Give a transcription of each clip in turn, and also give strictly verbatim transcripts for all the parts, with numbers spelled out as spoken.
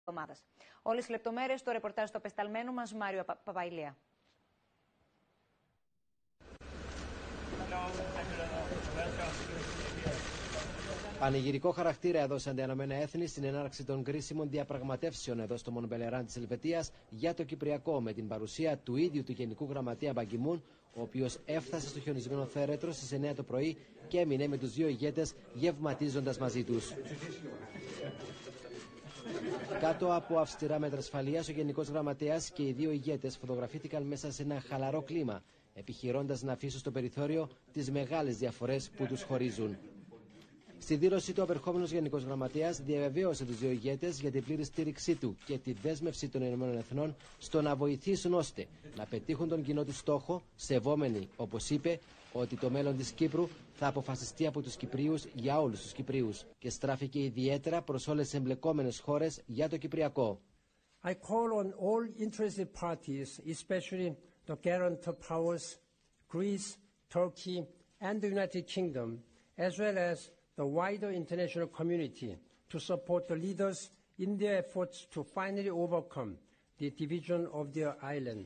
ομάδας. Όλες οι λεπτομέρειες στο ρεπορτάζ του απεσταλμένου μας Μάριο Πα Παπαϊλία. Πανηγυρικό χαρακτήρα έδωσαν τα Ηνωμένα Έθνη στην έναρξη των κρίσιμων διαπραγματεύσεων εδώ στο Μον-Μπελεράν της Ελβετίας για το Κυπριακό, με την παρουσία του ίδιου του Γενικού Γραμματέα Μπαν Κι Μουν, ο οποίος έφτασε στο χιονισμένο θέρετρο στις εννιά το πρωί και έμεινε με τους δύο ηγέτες γευματίζοντας μαζί τους. Κάτω από αυστηρά μέτρα ασφαλείας, ο Γενικός Γραμματέας και οι δύο ηγέτες φωτογραφήθηκαν μέσα σε ένα χαλαρό κλίμα, επιχειρώντας να αφήσουν στο περιθώριο τις μεγάλες διαφορές που τους χωρίζουν. Στη δήλωσή του, ο απερχόμενος Γενικός Γραμματέας διαβεβαίωσε τους δύο ηγέτες για την πλήρη στήριξή του και τη δέσμευση των Ηνωμένων Εθνών στο να βοηθήσουν ώστε να πετύχουν τον κοινό του στόχο, σεβόμενοι, όπως είπε, ότι το μέλλον της Κύπρου θα αποφασιστεί από τους Κυπρίους για όλους τους Κυπρίους, και στράφηκε ιδιαίτερα προς όλες τις εμπλεκόμενες χώρες για το Κυπριακό. I call on all interested parties, especially the guarantor powers, Greece, Turkey and the United Kingdom, as well as the wider international community, to support the leaders in their efforts to finally overcome the division of their island.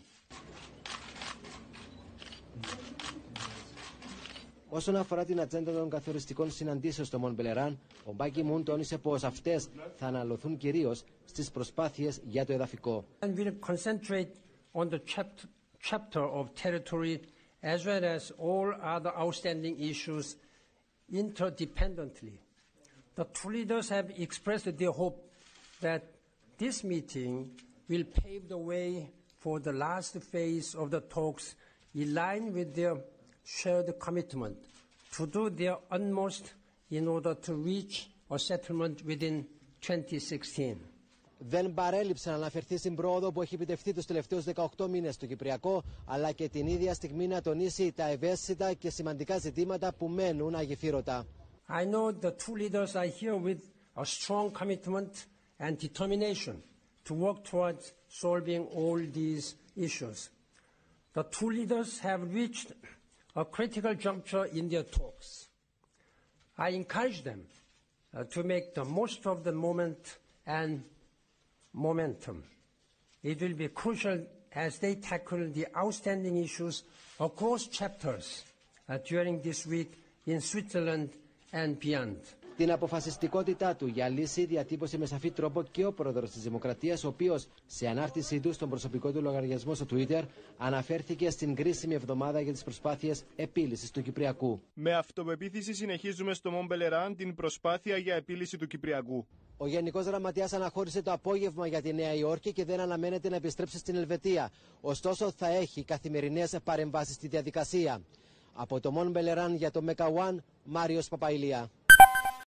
Όσον αφορά την ατζέντα των καθοριστικών συναντήσεων στο Μον-Μπελεράν, ο Μπαν Κι Μουν τόνισε πως αυτές θα αναλωθούν κυρίως στις προσπάθειες για το εδαφικό. And will concentrate on the chapter of territory as well as all other outstanding issues interdependently. The two leaders have expressed their hope that this meeting will pave the way for the last phase of the talks in line with their shared commitment to do their utmost in order to reach a settlement within twenty sixteen. Δεν παρέλειψε να αναφερθεί στην πρόοδο που έχει επιτευχθεί τους τελευταίους δεκαοκτώ μήνες στο Κυπριακό, αλλά και την ίδια στιγμή να τονίσει τα ευαίσθητα και σημαντικά ζητήματα που μένουν αγεφύρωτα. I know the two leaders are here with a strong commitment and determination to work towards solving all these issues. The two leaders have reached a critical juncture in their talks. I encourage them uh, to make the most of the moment and momentum. It will be crucial as they tackle the outstanding issues across chapters uh, during this week in Switzerland and beyond. Την αποφασιστικότητά του για λύση διατύπωσε με σαφή τρόπο και ο πρόεδρος της Δημοκρατίας, ο οποίος σε ανάρτησή του στον προσωπικό του λογαριασμό στο Twitter αναφέρθηκε στην κρίσιμη εβδομάδα για τις προσπάθειες επίλυσης του Κυπριακού. Με αυτοπεποίθηση συνεχίζουμε στο Μον-Μπελεράν την προσπάθεια για επίλυση του Κυπριακού. Ο Γενικός Γραμματέας αναχώρησε το απόγευμα για τη Νέα Υόρκη και δεν αναμένεται να επιστρέψει στην Ελβετία. Ωστόσο, θα έχει καθημερινές παρεμβάσεις στη διαδικασία. Από το Μον-Μπελεράν για το Μέκα One, Μάριος Παπαϊλία.